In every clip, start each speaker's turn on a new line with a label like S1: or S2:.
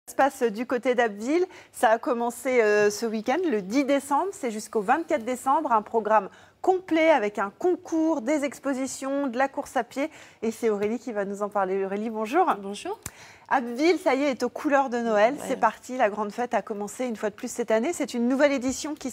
S1: Ça se passe du côté d'Abbeville. Ça a commencé ce week-end, le 10 décembre. C'est jusqu'au 24 décembre. Un programme complet avec un concours, des expositions, de la course à pied. Et c'est Aurélie qui va nous en parler. Aurélie, bonjour.
S2: Bonjour.
S1: Abbeville, ça y est, est aux couleurs de Noël.
S2: Ouais.
S1: C'est parti. La grande fête a commencé une fois de plus cette année. C'est une nouvelle édition qui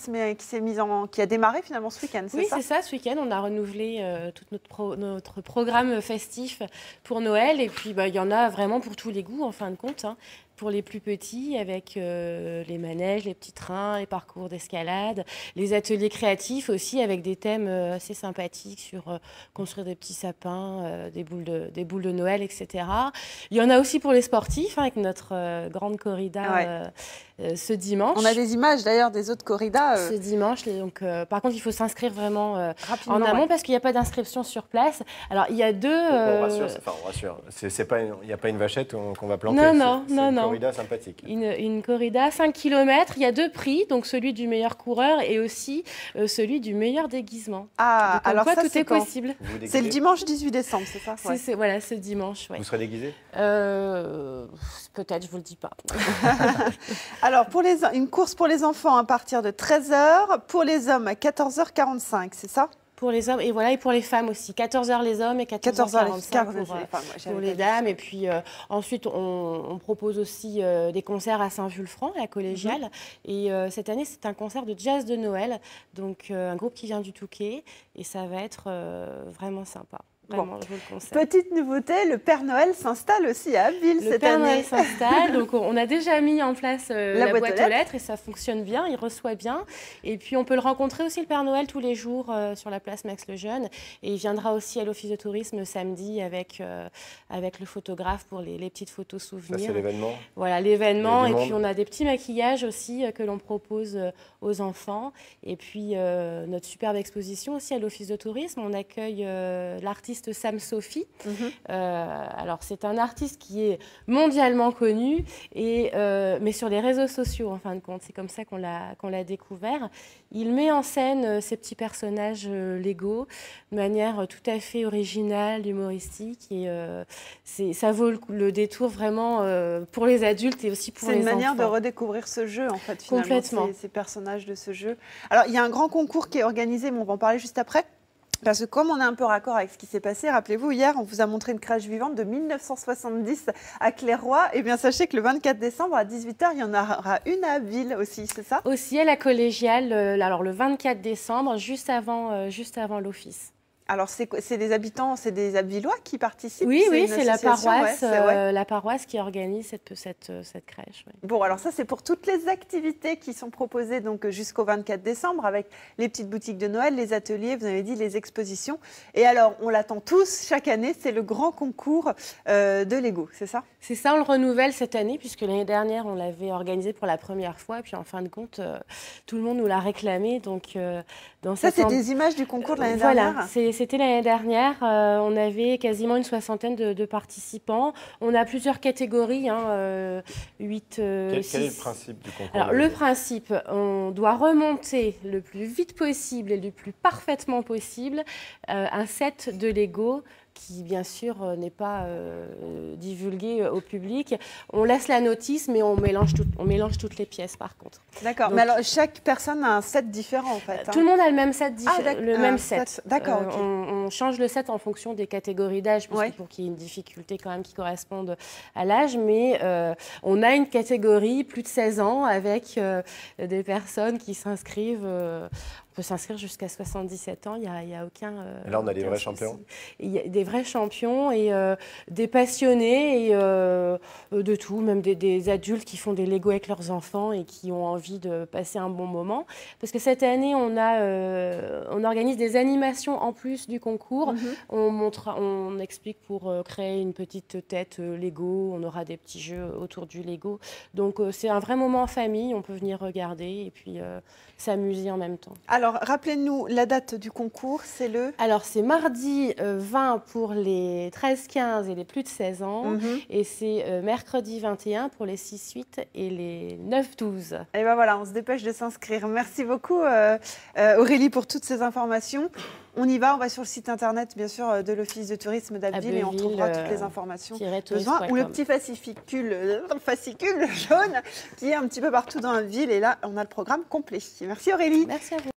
S1: a démarré finalement ce week-end.
S2: Oui, c'est ça. Ce week-end, on a renouvelé tout notre programme festif pour Noël. Et puis, il y en a vraiment pour tous les goûts, en fin de compte. Pour les plus petits, avec les manèges, les petits trains, les parcours d'escalade, les ateliers créatifs aussi, avec des thèmes assez sympathiques sur construire des petits sapins, des boules de Noël, etc. Il y en a aussi pour les sportifs, avec notre grande corrida ce dimanche.
S1: On a des images d'ailleurs des autres corridas.
S2: Ce dimanche. Donc, par contre, il faut s'inscrire vraiment en amont parce qu'il n'y a pas d'inscription sur place. Alors, il y a deux...
S3: On rassure, on rassure. Il n'y a pas une vachette qu'on va planter.
S2: Non.
S3: Une corrida sympathique.
S2: Une corrida 5 km. Il y a deux prix, donc celui du meilleur coureur et aussi celui du meilleur déguisement.
S1: Ah,
S2: donc,
S1: alors
S2: quoi,
S1: ça,
S2: tout est possible.
S1: C'est le dimanche 18 décembre, c'est ça?
S2: Voilà, ce dimanche. Ouais.
S3: Vous serez déguisé?
S2: Peut-être, je ne vous le dis pas.
S1: Alors, une course pour les enfants à partir de 13 h, pour les hommes à 14h45, c'est ça?
S2: Pour les hommes et pour les femmes aussi. 14 h les hommes et 14h45 pour les dames. Et puis ensuite, on propose aussi des concerts à Saint-Vulfranc, la collégiale. Et cette année, c'est un concert de jazz de Noël. Donc un groupe qui vient du Touquet. Et ça va être vraiment sympa. Vraiment, je vous le conseille.
S1: Petite nouveauté, le Père Noël s'installe aussi à Abbeville cette année.
S2: Le Père Noël s'installe, donc on a déjà mis en place la boîte aux lettres et ça fonctionne bien, il reçoit bien. Et puis on peut le rencontrer aussi, le Père Noël, tous les jours sur la place Max-le-Jeune. Et il viendra aussi à l'Office de tourisme samedi avec le photographe pour les petites photos souvenirs.
S3: Ça, c'est l'événement.
S2: Voilà, l'événement. Et puis on a des petits maquillages aussi que l'on propose aux enfants. Et puis notre superbe exposition aussi à l'Office de tourisme. On accueille l'artiste Sam Sophie. Alors c'est un artiste qui est mondialement connu, mais sur les réseaux sociaux en fin de compte. C'est comme ça qu'on l'a découvert. Il met en scène ces petits personnages Lego de manière tout à fait originale, humoristique. Et ça vaut le détour vraiment pour les adultes et aussi pour les enfants.
S1: C'est une manière de redécouvrir ce jeu en fait, finalement,
S2: complètement.
S1: Ces personnages de ce jeu. Alors il y a un grand concours qui est organisé, mais on va en parler juste après. Parce que comme on est un peu raccord avec ce qui s'est passé, rappelez-vous, hier, on vous a montré une crèche vivante de 1970 à Clairoy. Eh bien, sachez que le 24 décembre à 18 h, il y en aura une à Abbeville aussi, c'est ça?
S2: Aussi à la collégiale, alors le 24 décembre, juste avant l'office.
S1: Alors, c'est des habitants, c'est des Abvillois qui participent?
S2: Oui, c'est la paroisse qui organise cette crèche. Ouais.
S1: Bon, alors ça, c'est pour toutes les activités qui sont proposées donc jusqu'au 24 décembre avec les petites boutiques de Noël, les ateliers, vous avez dit, les expositions. Et alors, on l'attend tous chaque année, c'est le grand concours de Lego, c'est ça? C'est
S2: ça, on le renouvelle cette année puisque l'année dernière, on l'avait organisé pour la première fois. Et puis, en fin de compte, tout le monde nous l'a réclamé. Donc,
S1: ça, c'est des images du concours de l'année dernière?
S2: Voilà, c'était l'année dernière. On avait quasiment une soixantaine de participants. On a plusieurs catégories, 8,
S3: quel est le principe du concours?
S2: Alors, le principe, on doit remonter le plus vite possible et le plus parfaitement possible un set de Lego qui, bien sûr, n'est pas divulgué au public. On laisse la notice, mais on mélange toutes les pièces, par contre.
S1: D'accord. Mais alors, chaque personne a un set différent, en fait.
S2: Tout le monde a le même set.
S1: Même set. D'accord, ok.
S2: On change le set en fonction des catégories d'âge, pour qu'il y ait une difficulté quand même qui corresponde à l'âge. Mais on a une catégorie plus de 16 ans avec des personnes qui s'inscrivent. On peut s'inscrire jusqu'à 77 ans, il n'y a aucun...
S3: Là, on a des vrais champions.
S2: Il y a des vrais champions et des passionnés et de tout, même des adultes qui font des Lego avec leurs enfants et qui ont envie de passer un bon moment. Parce que cette année, on organise des animations en plus du concours. On explique pour créer une petite tête Lego, on aura des petits jeux autour du Lego. Donc, c'est un vrai moment en famille, on peut venir regarder et puis s'amuser en même temps.
S1: Alors, rappelez-nous la date du concours, c'est le...
S2: Alors, c'est mardi 20 pour les 13-15 et les plus de 16 ans. Et c'est mercredi 21 pour les 6-8 et les 9-12.
S1: Et bien voilà, on se dépêche de s'inscrire. Merci beaucoup Aurélie pour toutes ces informations. On y va, on va sur le site internet, bien sûr, de l'Office de tourisme d'Abbeville et on trouvera toutes les informations besoin. Ou le petit fascicule jaune qui est un petit peu partout dans la ville. Et là, on a le programme complet. Merci Aurélie.
S2: Merci à vous.